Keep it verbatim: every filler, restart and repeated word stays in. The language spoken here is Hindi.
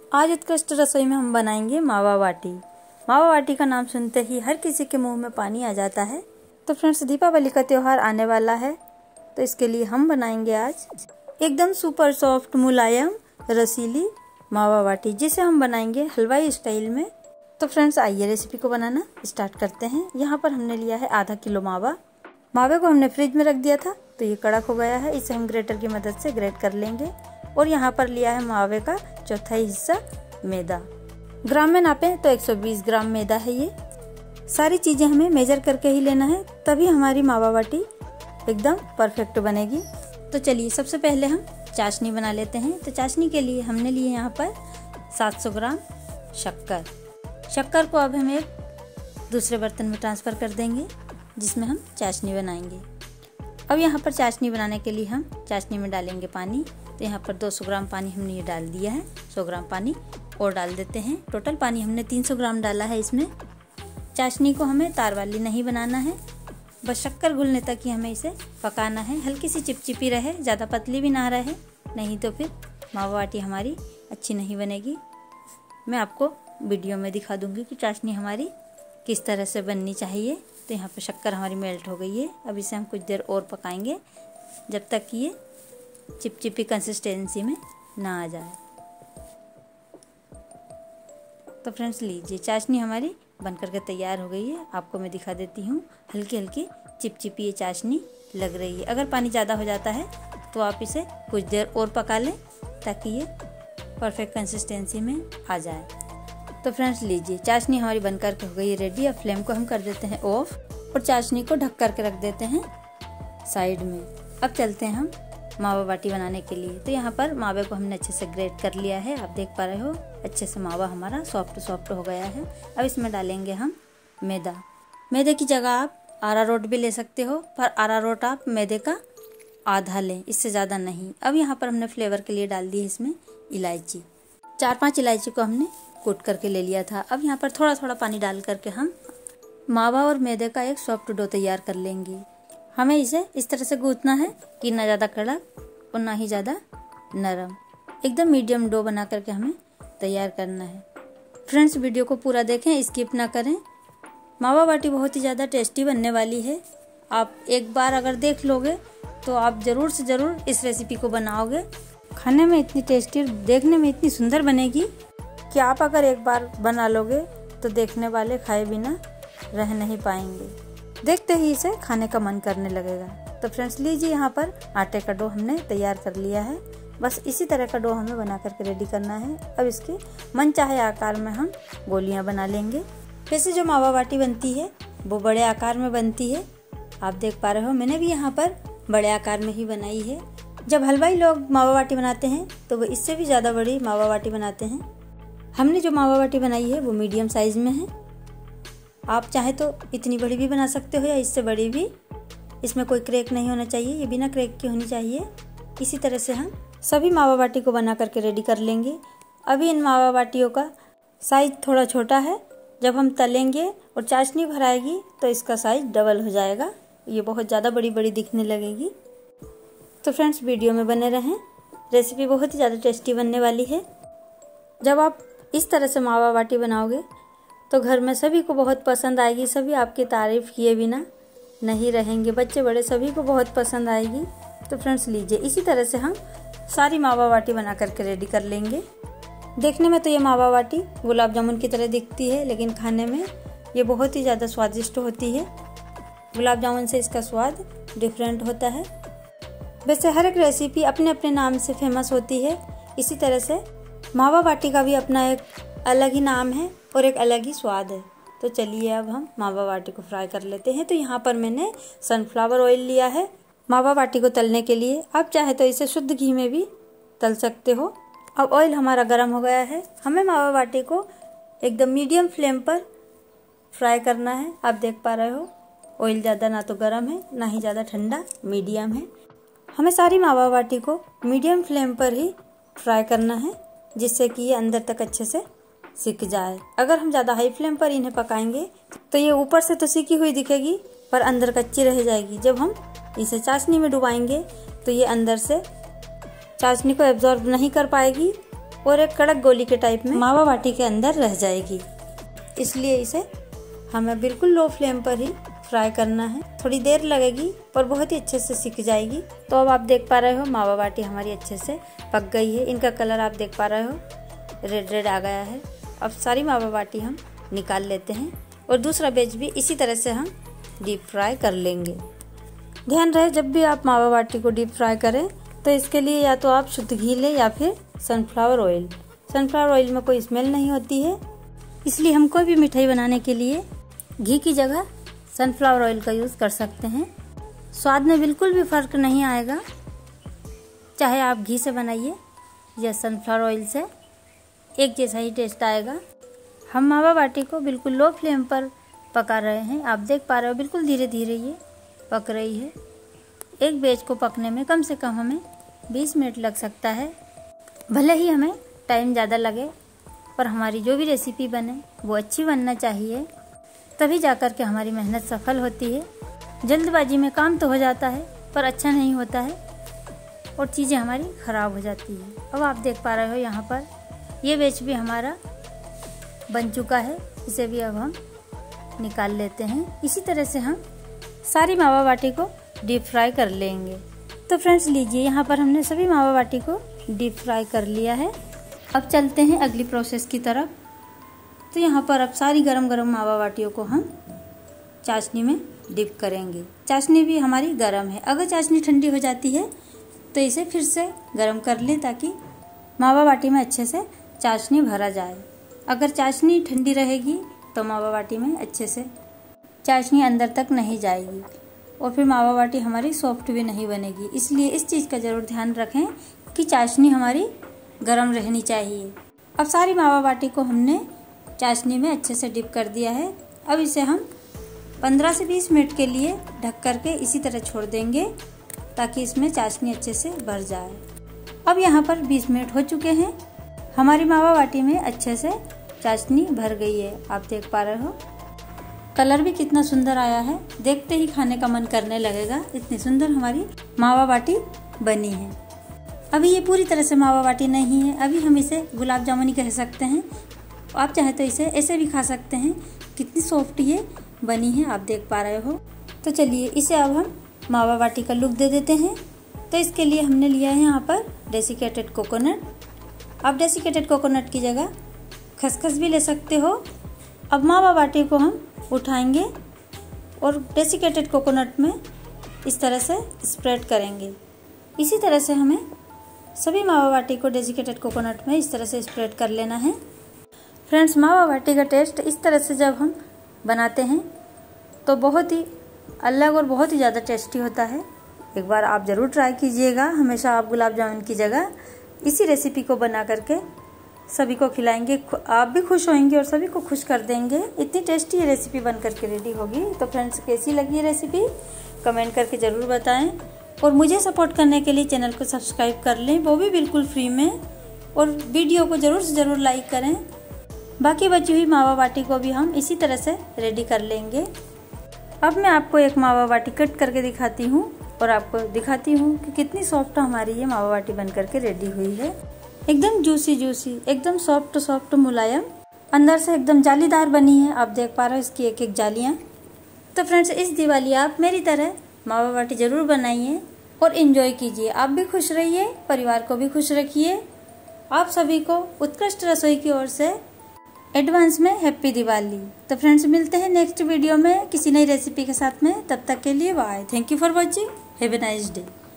आज उत्कृष्ट रसोई में हम बनाएंगे मावा बाटी। मावा बाटी का नाम सुनते ही हर किसी के मुंह में पानी आ जाता है। तो फ्रेंड्स, दीपावली का त्यौहार आने वाला है, तो इसके लिए हम बनाएंगे आज एकदम सुपर सॉफ्ट मुलायम रसीली मावा बाटी, जिसे हम बनाएंगे हलवाई स्टाइल में। तो फ्रेंड्स, आइए रेसिपी को बनाना स्टार्ट करते हैं। यहाँ पर हमने लिया है आधा किलो मावा। मावे को हमने फ्रिज में रख दिया था, तो ये कड़क हो गया है। इसे हम ग्रेटर की मदद से ग्रेट कर लेंगे। और यहाँ पर लिया है मावे का चौथाई हिस्सा मैदा। ग्राम में नापें तो एक सौ बीस ग्राम मैदा है। ये सारी चीजें हमें मेजर करके ही लेना है, तभी हमारी मावा बाटी एकदम परफेक्ट बनेगी। तो चलिए सबसे पहले हम चाशनी बना लेते हैं। तो चाशनी के लिए हमने लिए यहाँ पर सात सौ ग्राम शक्कर। शक्कर को अब हम एक दूसरे बर्तन में ट्रांसफ़र कर देंगे, जिसमें हम चाशनी बनाएंगे। अब यहाँ पर चाशनी बनाने के लिए हम चाशनी में डालेंगे पानी। तो यहाँ पर दो सौ ग्राम पानी हमने ये डाल दिया है। सौ ग्राम पानी और डाल देते हैं। टोटल पानी हमने तीन सौ ग्राम डाला है इसमें। चाशनी को हमें तार वाली नहीं बनाना है, बस शक्कर घुलने तक ही हमें इसे पकाना है। हल्की सी चिपचिपी रहे, ज़्यादा पतली भी ना रहे, नहीं तो फिर मावा बाटी हमारी अच्छी नहीं बनेगी। मैं आपको वीडियो में दिखा दूँगी कि चाशनी हमारी किस तरह से बननी चाहिए। तो यहाँ पर शक्कर हमारी मेल्ट हो गई है। अब इसे हम कुछ देर और पकाएंगे, जब तक कि ये चिपचिपी कंसिस्टेंसी में ना आ जाए। तो फ्रेंड्स, लीजिए चाशनी हमारी बनकर के तैयार हो गई है। आपको मैं दिखा देती हूँ, हल्की हल्की चिपचिपी ये चाशनी लग रही है। अगर पानी ज़्यादा हो जाता है तो आप इसे कुछ देर और पका लें, ताकि ये परफेक्ट कंसिस्टेंसी में आ जाए। तो फ्रेंड्स, लीजिए चाशनी हमारी बनकर के हो गई है रेडी। अब फ्लेम को हम कर देते हैं ऑफ और चाशनी को ढक करके रख देते हैं साइड में। अब चलते हैं हम मावा बाटी बनाने के लिए। तो यहाँ पर मावे को हमने अच्छे से ग्रेट कर लिया है। आप देख पा रहे हो, अच्छे से मावा हमारा सॉफ्ट सॉफ्ट हो गया है। अब इसमें डालेंगे हम मैदा। मैदे की जगह आप अरारोट भी ले सकते हो, पर अरारोट आप मैदे का आधा लें, इससे ज़्यादा नहीं। अब यहाँ पर हमने फ्लेवर के लिए डाल दी है इसमें इलायची। चार पाँच इलायची को हमने कूट करके ले लिया था। अब यहाँ पर थोड़ा थोड़ा पानी डाल करके हम मावा और मैदे का एक सॉफ्ट डो तैयार कर लेंगे। हमें इसे इस तरह से गूंथना है कि ना ज़्यादा कड़क और ना ही ज़्यादा नरम, एकदम मीडियम डो बना करके हमें तैयार करना है। फ्रेंड्स, वीडियो को पूरा देखें, स्किप ना करें। मावा बाटी बहुत ही ज़्यादा टेस्टी बनने वाली है। आप एक बार अगर देख लोगे तो आप ज़रूर से ज़रूर इस रेसिपी को बनाओगे। खाने में इतनी टेस्टी और देखने में इतनी सुंदर बनेगी कि आप अगर एक बार बना लोगे तो देखने वाले खाए बिना रह नहीं पाएंगे। देखते ही इसे खाने का मन करने लगेगा। तो फ्रेंड्स, लीजिए यहाँ पर आटे का डो हमने तैयार कर लिया है। बस इसी तरह का डो हमें बना करके रेडी करना है। अब इसके मन चाहे आकार में हम गोलियाँ बना लेंगे। वैसे जो मावा बाटी बनती है वो बड़े आकार में बनती है। आप देख पा रहे हो, मैंने भी यहाँ पर बड़े आकार में ही बनाई है। जब हलवाई लोग मावा बाटी बनाते हैं तो वो इससे भी ज़्यादा बड़ी मावा बाटी बनाते हैं। हमने जो मावा बाटी बनाई है वो मीडियम साइज में है। आप चाहे तो इतनी बड़ी भी बना सकते हो या इससे बड़ी भी। इसमें कोई क्रैक नहीं होना चाहिए, ये बिना क्रैक की होनी चाहिए। इसी तरह से हम सभी मावा बाटी को बना करके रेडी कर लेंगे। अभी इन मावा बाटियों का साइज थोड़ा छोटा है। जब हम तलेंगे और चाशनी भराएगी तो इसका साइज डबल हो जाएगा, ये बहुत ज़्यादा बड़ी बड़ी दिखने लगेगी। तो फ्रेंड्स, वीडियो में बने रहें, रेसिपी बहुत ही ज़्यादा टेस्टी बनने वाली है। जब आप इस तरह से मावा बाटी बनाओगे तो घर में सभी को बहुत पसंद आएगी। सभी आपकी तारीफ किए बिना नहीं रहेंगे, बच्चे बड़े सभी को बहुत पसंद आएगी। तो फ्रेंड्स, लीजिए इसी तरह से हम सारी मावा बाटी बना करके रेडी कर लेंगे। देखने में तो ये मावा बाटी गुलाब जामुन की तरह दिखती है, लेकिन खाने में ये बहुत ही ज़्यादा स्वादिष्ट होती है। गुलाब जामुन से इसका स्वाद डिफरेंट होता है। वैसे हर एक रेसिपी अपने अपने नाम से फेमस होती है, इसी तरह से मावा बाटी का भी अपना एक अलग ही नाम है और एक अलग ही स्वाद है। तो चलिए अब हम मावा बाटी को फ्राई कर लेते हैं। तो यहाँ पर मैंने सनफ्लावर ऑयल लिया है मावा बाटी को तलने के लिए। आप चाहे तो इसे शुद्ध घी में भी तल सकते हो। अब ऑयल हमारा गर्म हो गया है। हमें मावा बाटी को एकदम मीडियम फ्लेम पर फ्राई करना है। आप देख पा रहे हो, ऑयल ज़्यादा ना तो गर्म है ना ही ज़्यादा ठंडा, मीडियम है। हमें सारी मावा बाटी को मीडियम फ्लेम पर ही फ्राई करना है, जिससे कि ये अंदर तक अच्छे से सिक जाए। अगर हम ज़्यादा हाई फ्लेम पर इन्हें पकाएंगे तो ये ऊपर से तो सिकी हुई दिखेगी, पर अंदर कच्ची रह जाएगी। जब हम इसे चाशनी में डुबाएंगे तो ये अंदर से चाशनी को एब्जॉर्ब नहीं कर पाएगी और एक कड़क गोली के टाइप में मावा बाटी के अंदर रह जाएगी। इसलिए इसे हमें बिल्कुल लो फ्लेम पर ही फ्राई करना है। थोड़ी देर लगेगी पर बहुत ही अच्छे से सिक जाएगी। तो अब आप देख पा रहे हो मावा बाटी हमारी अच्छे से पक गई है। इनका कलर आप देख पा रहे हो रेड रेड आ गया है। अब सारी मावा बाटी हम निकाल लेते हैं और दूसरा बैच भी इसी तरह से हम डीप फ्राई कर लेंगे। ध्यान रहे जब भी आप मावा बाटी को डीप फ्राई करें तो इसके लिए या तो आप शुद्ध घी लें या फिर सनफ्लावर ऑयल। सनफ्लावर ऑयल में कोई स्मेल नहीं होती है, इसलिए हम कोई भी मिठाई बनाने के लिए घी की जगह सनफ्लावर ऑयल का यूज़ कर सकते हैं। स्वाद में बिल्कुल भी फ़र्क नहीं आएगा, चाहे आप घी से बनाइए या सनफ्लावर ऑयल से, एक जैसा ही टेस्ट आएगा। हम मावा बाटी को बिल्कुल लो फ्लेम पर पका रहे हैं। आप देख पा रहे हो बिल्कुल धीरे धीरे ये पक रही है। एक बैच को पकने में कम से कम हमें बीस मिनट लग सकता है। भले ही हमें टाइम ज़्यादा लगे पर हमारी जो भी रेसिपी बने वो अच्छी बनना चाहिए, तभी जाकर के हमारी मेहनत सफल होती है। जल्दबाजी में काम तो हो जाता है पर अच्छा नहीं होता है और चीज़ें हमारी ख़राब हो जाती है। अब आप देख पा रहे हो यहाँ पर ये बैच भी हमारा बन चुका है। इसे भी अब हम निकाल लेते हैं। इसी तरह से हम सारी मावा बाटी को डीप फ्राई कर लेंगे। तो फ्रेंड्स लीजिए, यहाँ पर हमने सभी मावा बाटी को डीप फ्राई कर लिया है। अब चलते हैं अगली प्रोसेस की तरफ। तो यहाँ पर अब सारी गरम गरम मावा बाटियों को हम चाशनी में डिप करेंगे। चाशनी भी हमारी गरम है। अगर चाशनी ठंडी हो जाती है तो इसे फिर से गरम कर लें ताकि मावा बाटी में अच्छे से चाशनी भरा जाए। अगर चाशनी ठंडी रहेगी तो मावा बाटी में अच्छे से चाशनी अंदर तक नहीं जाएगी और फिर मावा बाटी हमारी सॉफ्ट भी नहीं बनेगी। इसलिए इस चीज़ का ज़रूर ध्यान रखें कि चाशनी हमारी गरम रहनी चाहिए। अब सारी मावा बाटी को हमने चाशनी में अच्छे से डिप कर दिया है। अब इसे हम पंद्रह से बीस मिनट के लिए ढक करके इसी तरह छोड़ देंगे ताकि इसमें चाशनी अच्छे से भर जाए। अब यहाँ पर बीस मिनट हो चुके हैं। हमारी मावा बाटी में अच्छे से चाशनी भर गई है। आप देख पा रहे हो कलर भी कितना सुंदर आया है। देखते ही खाने का मन करने लगेगा, इतनी सुंदर हमारी मावा बाटी बनी है। अभी ये पूरी तरह से मावा बाटी नहीं है, अभी हम इसे गुलाब जामुन ही कह सकते हैं। आप चाहे तो इसे ऐसे भी खा सकते हैं। कितनी सॉफ्ट ये बनी है आप देख पा रहे हो। तो चलिए इसे अब हम मावा बाटी का लुक दे देते हैं। तो इसके लिए हमने लिया है यहाँ पर डेसिकेटेड कोकोनट। आप डेसिकेटेड कोकोनट की जगह खसखस भी ले सकते हो। अब मावा बाटी को हम उठाएंगे और डेसिकेटेड कोकोनट में इस तरह से स्प्रेड करेंगे। इसी तरह से हमें सभी मावा बाटी को डेसिकेटेड कोकोनट में इस तरह से स्प्रेड कर लेना है। फ्रेंड्स मावा बाटी का टेस्ट इस तरह से जब हम बनाते हैं तो बहुत ही अलग और बहुत ही ज़्यादा टेस्टी होता है। एक बार आप ज़रूर ट्राई कीजिएगा। हमेशा आप गुलाब जामुन की जगह इसी रेसिपी को बना करके सभी को खिलाएंगे। आप भी खुश होंगे और सभी को खुश कर देंगे। इतनी टेस्टी ये रेसिपी बन करके रेडी होगी। तो फ्रेंड्स कैसी लगी ये रेसिपी कमेंट करके ज़रूर बताएं और मुझे सपोर्ट करने के लिए चैनल को सब्सक्राइब कर लें, वो भी बिल्कुल फ्री में। और वीडियो को ज़रूर से ज़रूर लाइक करें। बाकी बची हुई मावा बाटी को भी हम इसी तरह से रेडी कर लेंगे। अब मैं आपको एक मावा बाटी कट करके दिखाती हूँ और आपको दिखाती हूँ कि कितनी सॉफ्ट हमारी ये मावा बाटी बन करके रेडी हुई है। एकदम जूसी जूसी, एकदम सॉफ्ट सॉफ्ट मुलायम, अंदर से एकदम जालीदार बनी है। आप देख पा रहे हो इसकी एक एक जालियाँ। तो फ्रेंड्स इस दिवाली आप मेरी तरह मावा बाटी ज़रूर बनाइए और एंजॉय कीजिए। आप भी खुश रहिए, परिवार को भी खुश रखिए। आप सभी को उत्कृष्ट रसोई की ओर से एडवांस में हैप्पी दिवाली। तो फ्रेंड्स मिलते हैं नेक्स्ट वीडियो में किसी नई रेसिपी के साथ में। तब तक के लिए bye. Thank you for watching. Have a nice day.